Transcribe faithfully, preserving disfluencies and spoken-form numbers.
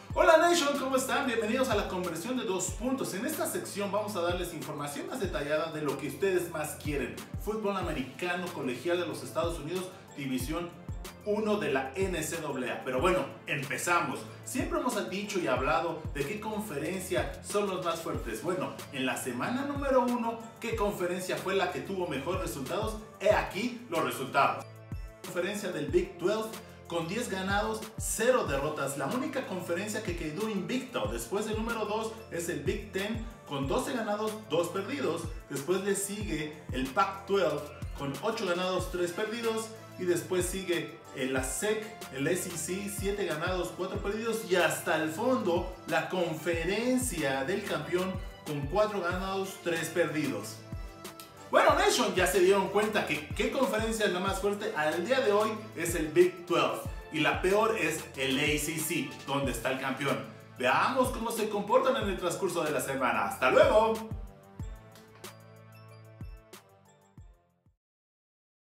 Hola Nation, ¿cómo están? Bienvenidos a la conversión de dos puntos. En esta sección vamos a darles información más detallada de lo que ustedes más quieren. Fútbol americano colegial de los Estados Unidos, División uno de la N C A A. Pero bueno, empezamos. Siempre hemos dicho y hablado de qué conferencia son los más fuertes. Bueno, en la semana número uno, ¿qué conferencia fue la que tuvo mejores resultados? He aquí los resultados. Conferencia del Big doce con diez ganados, cero derrotas. La única conferencia que quedó invicta después del número dos es el Big diez con doce ganados, dos perdidos. Después le sigue el Pac doce con ocho ganados, tres perdidos. Y después sigue el A S E C, el S E C, siete ganados, cuatro perdidos. Y hasta el fondo, la conferencia del campeón con cuatro ganados, tres perdidos. Bueno, Nation, ya se dieron cuenta que qué conferencia es la más fuerte al día de hoy es el Big doce. Y la peor es el A C C, donde está el campeón. Veamos cómo se comportan en el transcurso de la semana. ¡Hasta luego!